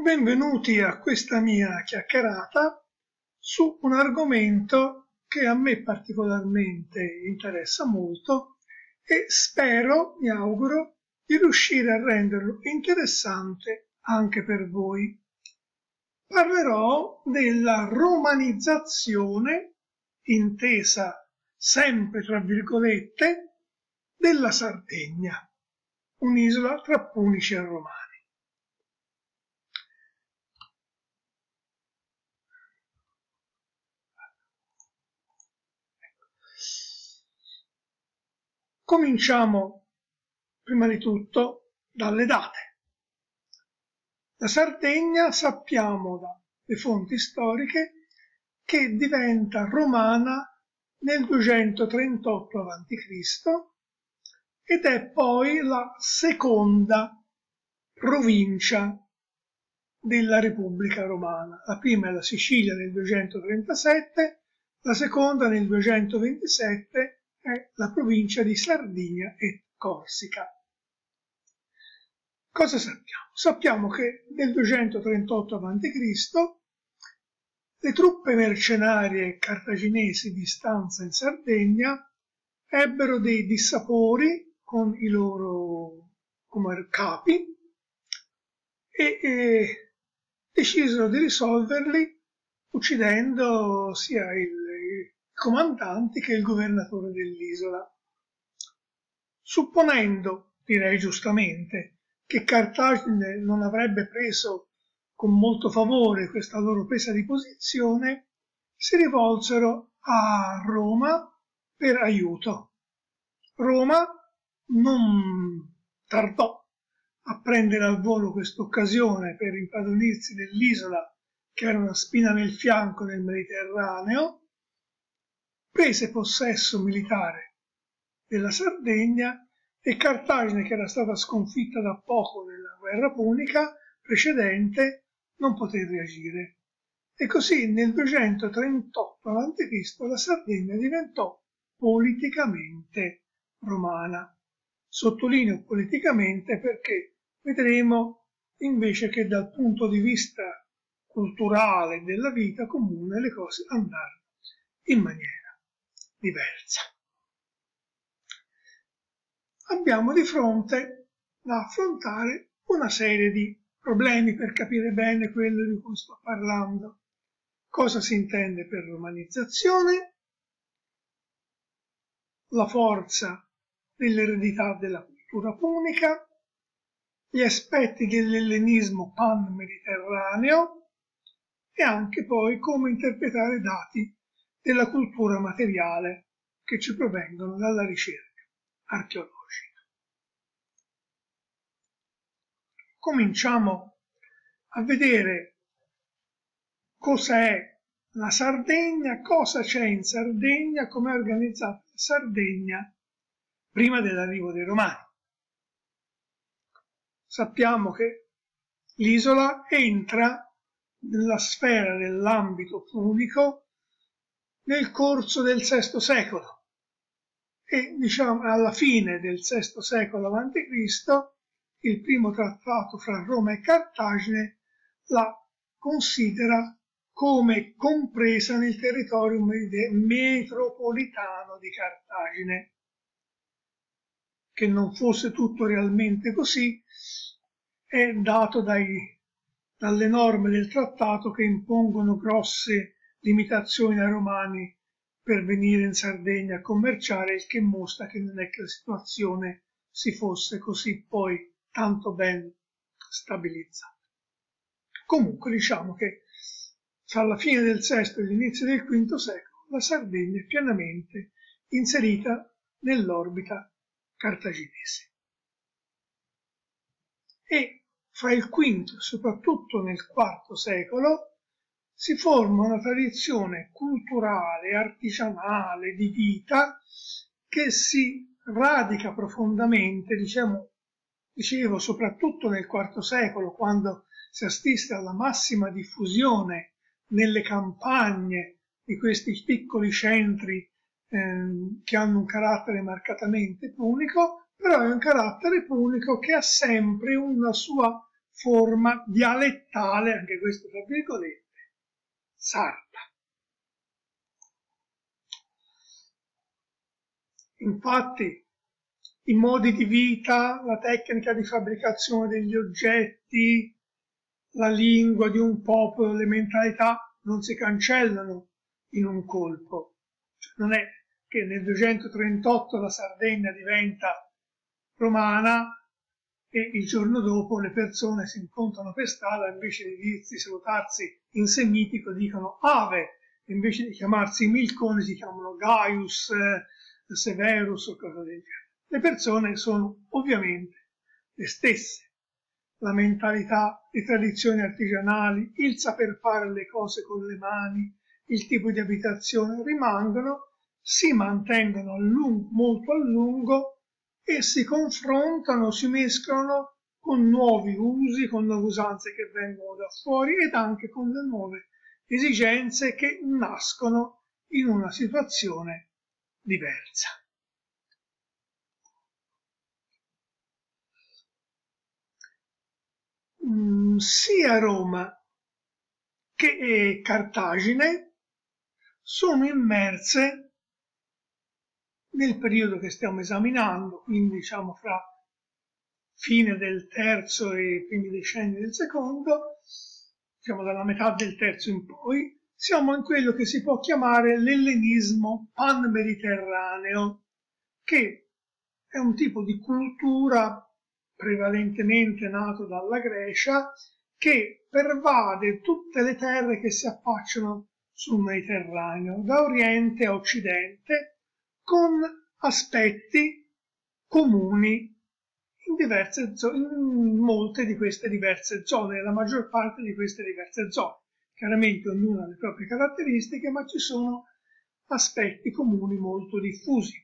Benvenuti a questa mia chiacchierata su un argomento che a me particolarmente interessa molto e spero, mi auguro, di riuscire a renderlo interessante anche per voi. Parlerò della romanizzazione, intesa sempre tra virgolette, della Sardegna, un'isola tra Punici e Romani. Cominciamo prima di tutto dalle date. La Sardegna sappiamo dalle fonti storiche che diventa romana nel 238 a.C. ed è poi la seconda provincia della Repubblica Romana. La prima è la Sicilia nel 237, la seconda nel 227 è la provincia di Sardegna e Corsica. Cosa sappiamo? Sappiamo che nel 238 a.C. le truppe mercenarie cartaginesi di stanza in Sardegna ebbero dei dissapori con i loro capi e decisero di risolverli uccidendo sia i comandanti che il governatore dell'isola. Supponendo, direi giustamente, che Cartagine non avrebbe preso con molto favore questa loro presa di posizione, si rivolsero a Roma per aiuto. Roma non tardò a prendere al volo quest'occasione per impadronirsi dell'isola, che era una spina nel fianco del Mediterraneo, prese possesso militare della Sardegna e Cartagine, che era stata sconfitta da poco nella guerra punica precedente, non poté reagire. E così nel 238 a.C. la Sardegna diventò politicamente romana. Sottolineo politicamente perché vedremo invece che dal punto di vista culturale della vita comune le cose andarono in maniera diversa. Abbiamo di fronte da affrontare una serie di problemi per capire bene quello di cui sto parlando. Cosa si intende per romanizzazione? La forza dell'eredità della cultura punica, gli aspetti dell'ellenismo pan-mediterraneo e anche poi come interpretare dati della cultura materiale che ci provengono dalla ricerca archeologica. Cominciamo a vedere cosa è la Sardegna, cosa c'è in Sardegna, come è organizzata la Sardegna prima dell'arrivo dei Romani. Sappiamo che l'isola entra nella sfera dell'ambito punico nel corso del VI secolo e alla fine del VI secolo a.C. il primo trattato fra Roma e Cartagine la considera come compresa nel territorio metropolitano di Cartagine. Che non fosse tutto realmente così è dato dalle norme del trattato che impongono grosse limitazioni ai romani per venire in Sardegna a commerciare, il che mostra che non è che la situazione si fosse così poi tanto ben stabilizzata. Comunque diciamo che tra la fine del VI e l'inizio del V secolo la Sardegna è pienamente inserita nell'orbita cartaginese. E fra il V e soprattutto nel IV secolo si forma una tradizione culturale, artigianale, di vita che si radica profondamente, dicevo soprattutto nel IV secolo, quando si assiste alla massima diffusione nelle campagne di questi piccoli centri che hanno un carattere marcatamente punico, però è un carattere punico che ha sempre una sua forma dialettale, anche questo tra virgolette, sarda. Infatti i modi di vita, la tecnica di fabbricazione degli oggetti, la lingua di un popolo, le mentalità non si cancellano in un colpo. Cioè, non è che nel 238 la Sardegna diventa romana e il giorno dopo le persone si incontrano per strada, invece di dirsi, salutarsi in semitico, dicono ave, invece di chiamarsi Milcone si chiamano Gaius, Severus o cose del genere. Le persone sono ovviamente le stesse. La mentalità, le tradizioni artigianali, il saper fare le cose con le mani, il tipo di abitazione rimangono, si mantengono molto a lungo e si confrontano, si mescolano con nuovi usi, con nuove usanze che vengono da fuori ed anche con le nuove esigenze che nascono in una situazione diversa. Sia Roma che Cartagine sono immerse nel periodo che stiamo esaminando, quindi diciamo fra fine del terzo e i primi decenni del secondo, diciamo dalla metà del terzo in poi, siamo in quello che si può chiamare l'ellenismo pan-mediterraneo, che è un tipo di cultura prevalentemente nato dalla Grecia, che pervade tutte le terre che si affacciano sul Mediterraneo, da oriente a occidente, con aspetti comuni in molte di queste diverse zone, nella maggior parte di queste diverse zone. Chiaramente ognuna ha le proprie caratteristiche, ma ci sono aspetti comuni molto diffusi.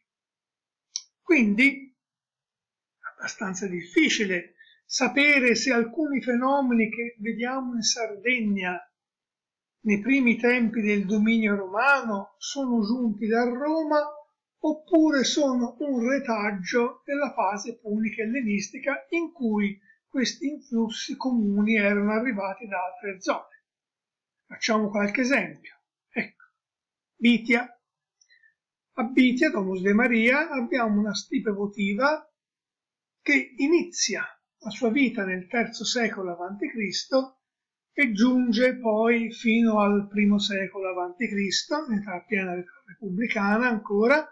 Quindi è abbastanza difficile sapere se alcuni fenomeni che vediamo in Sardegna nei primi tempi del dominio romano sono giunti da Roma oppure sono un retaggio della fase punica ellenistica in cui questi influssi comuni erano arrivati da altre zone. Facciamo qualche esempio. Ecco, Bitia. A Bitia, Domus de Maria, abbiamo una stipe votiva che inizia la sua vita nel III secolo a.C. e giunge poi fino al I secolo a.C., in età piena repubblicana ancora,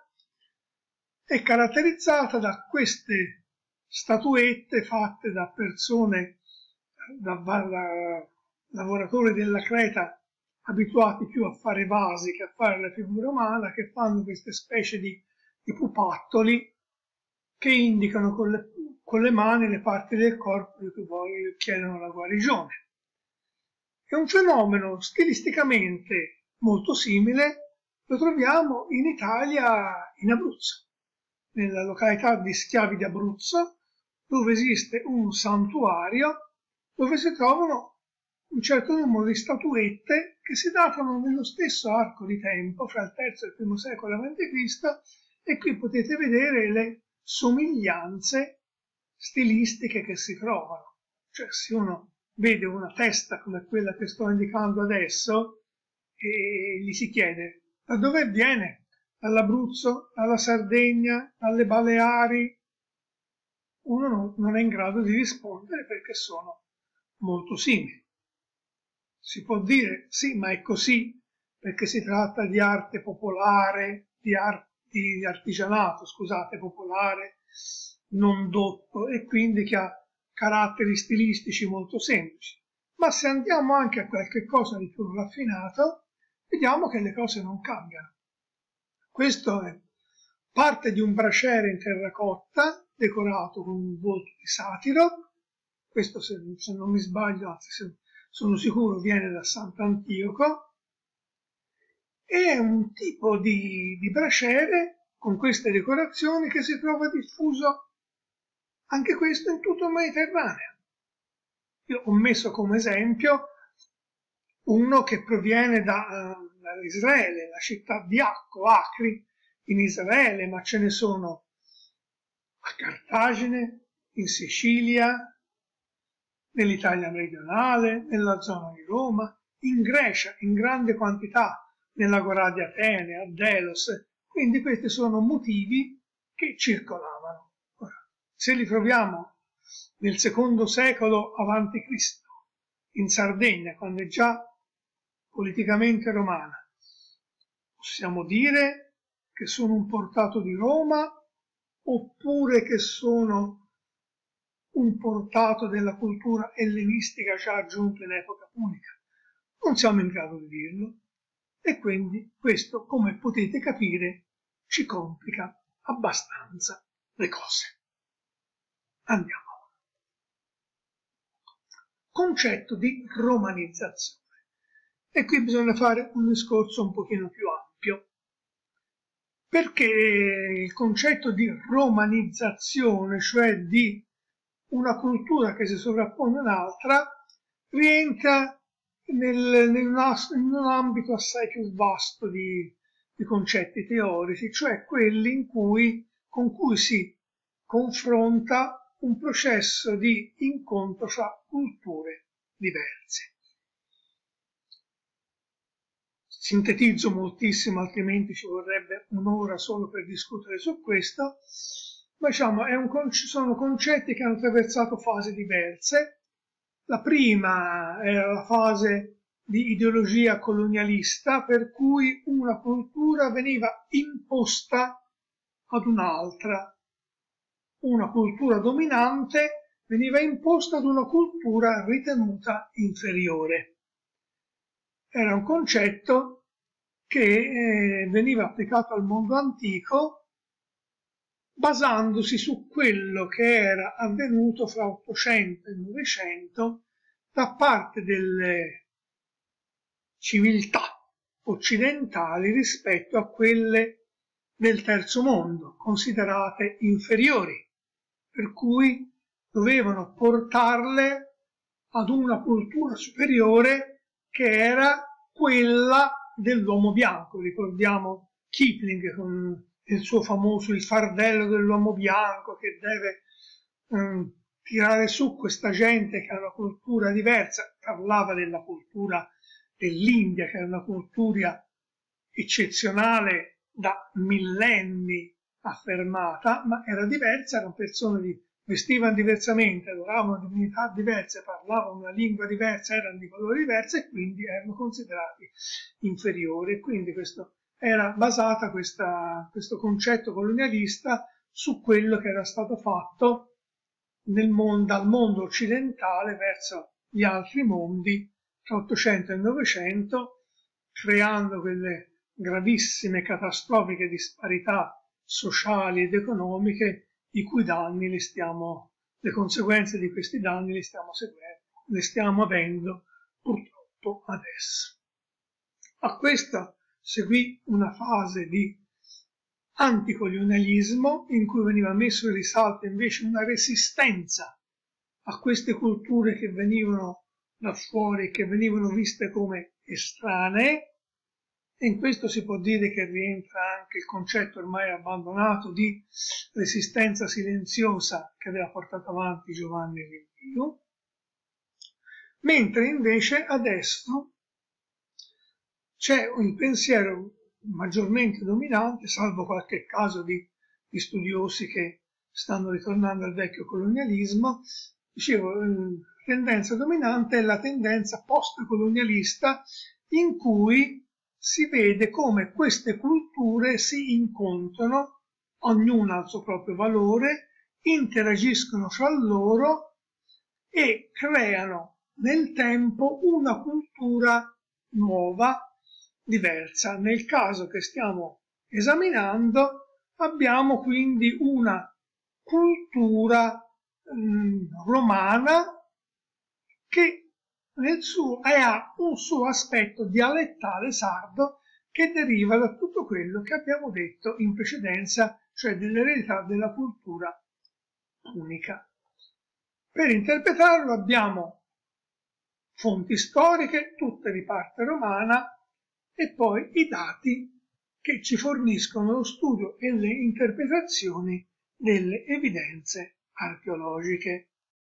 è caratterizzata da queste statuette fatte da persone, da lavoratori della Creta abituati più a fare vasi che a fare la figura umana, che fanno queste specie di pupattoli che indicano con le mani le parti del corpo di cui poi chiedono la guarigione. È un fenomeno stilisticamente molto simile, lo troviamo in Italia, in Abruzzo, nella località di Schiavi d'Abruzzo, dove esiste un santuario dove si trovano un certo numero di statuette che si datano nello stesso arco di tempo, fra il III e il I secolo a.C., e qui potete vedere le somiglianze stilistiche che si trovano. Cioè, se uno vede una testa come quella che sto indicando adesso e gli si chiede da dove viene? Dall'Abruzzo, dalla Sardegna, dalle Baleari? Uno non è in grado di rispondere perché sono molto simili. Si può dire sì, ma è così perché si tratta di arte popolare, di artigianato, scusate, popolare, non dotto, e quindi che ha caratteri stilistici molto semplici. Ma se andiamo anche a qualche cosa di più raffinato, vediamo che le cose non cambiano. Questo è parte di un braciere in terracotta decorato con un volto di satiro. Questo, se non mi sbaglio, anzi sono sicuro, viene da Sant'Antioco. È un tipo di braciere con queste decorazioni che si trova diffuso anche questo in tutto il Mediterraneo. Io ho messo come esempio uno che proviene da Israele, la città di Acri in Israele, ma ce ne sono a Cartagine, in Sicilia, nell'Italia meridionale, nella zona di Roma, in Grecia in grande quantità, nell'Agorà di Atene, a Delos. Quindi questi sono motivi che circolavano. Ora, se li troviamo nel secondo secolo avanti Cristo, in Sardegna, quando è già politicamente romana, possiamo dire che sono un portato di Roma oppure che sono un portato della cultura ellenistica già aggiunto in epoca punica? Non siamo in grado di dirlo e quindi questo, come potete capire, ci complica abbastanza le cose. Andiamo. Concetto di romanizzazione. E qui bisogna fare un discorso un pochino più ampio, perché il concetto di romanizzazione, cioè di una cultura che si sovrappone a un'altra, rientra in un ambito assai più vasto di concetti teorici, cioè quelli con cui si confronta un processo di incontro fra culture diverse. Sintetizzo moltissimo, altrimenti ci vorrebbe un'ora solo per discutere su questo, ma diciamo sono concetti che hanno attraversato fasi diverse. La prima era la fase di ideologia colonialista, per cui una cultura veniva imposta ad un'altra. Una cultura dominante veniva imposta ad una cultura ritenuta inferiore. Era un concetto che veniva applicato al mondo antico basandosi su quello che era avvenuto fra 800 e 900 da parte delle civiltà occidentali rispetto a quelle del terzo mondo, considerate inferiori, per cui dovevano portarle ad una cultura superiore che era quella dell'uomo bianco. Ricordiamo Kipling con il suo famoso Il fardello dell'uomo bianco, che deve tirare su questa gente che ha una cultura diversa. Parlava della cultura dell'India, che era una cultura eccezionale da millenni affermata, ma era diversa, erano persone che vestivano diversamente, adoravano divinità diverse, parlavano una lingua diversa, erano di colore diverso e quindi erano considerati inferiori. Quindi era basata questo concetto colonialista su quello che era stato fatto dal mondo occidentale verso gli altri mondi tra 800 e 900, creando quelle gravissime, catastrofiche disparità sociali ed economiche i cui danni le conseguenze di questi danni le stiamo avendo purtroppo adesso. A questa seguì una fase di anticolonialismo in cui veniva messo in risalto invece una resistenza a queste culture che venivano da fuori, che venivano viste come estranee. E in questo si può dire che rientra anche il concetto ormai abbandonato di resistenza silenziosa che aveva portato avanti Giovanni Regnino, mentre invece adesso c'è un pensiero maggiormente dominante, salvo qualche caso di studiosi che stanno ritornando al vecchio colonialismo. Dicevo, la tendenza dominante è la tendenza post-colonialista, in cui si vede come queste culture si incontrano, ognuna ha il suo proprio valore, interagiscono fra loro e creano nel tempo una cultura nuova, diversa. Nel caso che stiamo esaminando abbiamo quindi una cultura romana che ha un suo aspetto dialettale sardo che deriva da tutto quello che abbiamo detto in precedenza, cioè dell'eredità della cultura unica. Per interpretarlo abbiamo fonti storiche, tutte di parte romana, e poi i dati che ci forniscono lo studio e le interpretazioni delle evidenze archeologiche.